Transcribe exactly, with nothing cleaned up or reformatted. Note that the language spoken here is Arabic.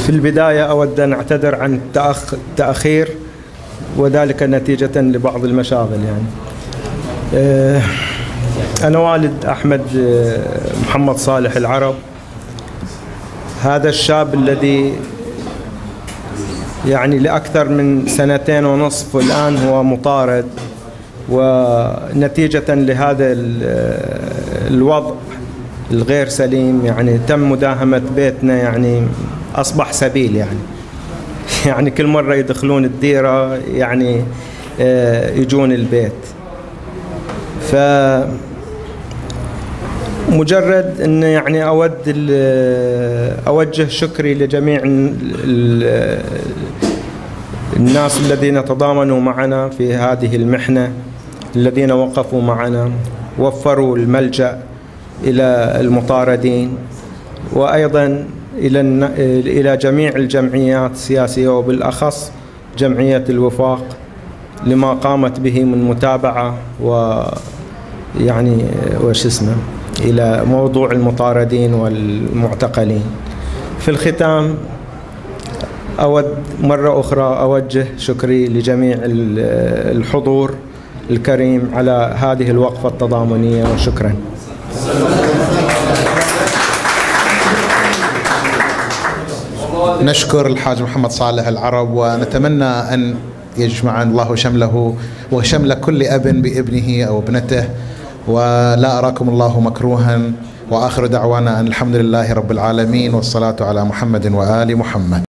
في البداية أود أن أعتذر عن التأخير، وذلك نتيجة لبعض المشاغل. يعني أنا والد أحمد محمد صالح العرب، هذا الشاب الذي يعني لأكثر من سنتين ونصف والآن هو مطارد، ونتيجة لهذا الوضع الغير سليم يعني تم مداهمة بيتنا، يعني أصبح سبيل. يعني يعني كل مرة يدخلون الديرة يعني يجون البيت. ف مجرد أن يعني أود أوجه شكري لجميع الناس الذين تضامنوا معنا في هذه المحنة، الذين وقفوا معنا، وفروا الملجأ إلى المطاردين، وأيضا إلى إلى جميع الجمعيات السياسية وبالأخص جمعية الوفاق لما قامت به من متابعة ويعني وش اسمه إلى موضوع المطاردين والمعتقلين. في الختام أود مرة أخرى أوجه شكري لجميع الحضور الكريم على هذه الوقفة التضامنية، وشكرا. نشكر الحاج محمد صالح العرب، ونتمنى أن يجمع الله شمله وشمل كل أب بابنه أو ابنته، ولا أراكم الله مكروها. وآخر دعوانا أن الحمد لله رب العالمين، والصلاة على محمد وآل محمد.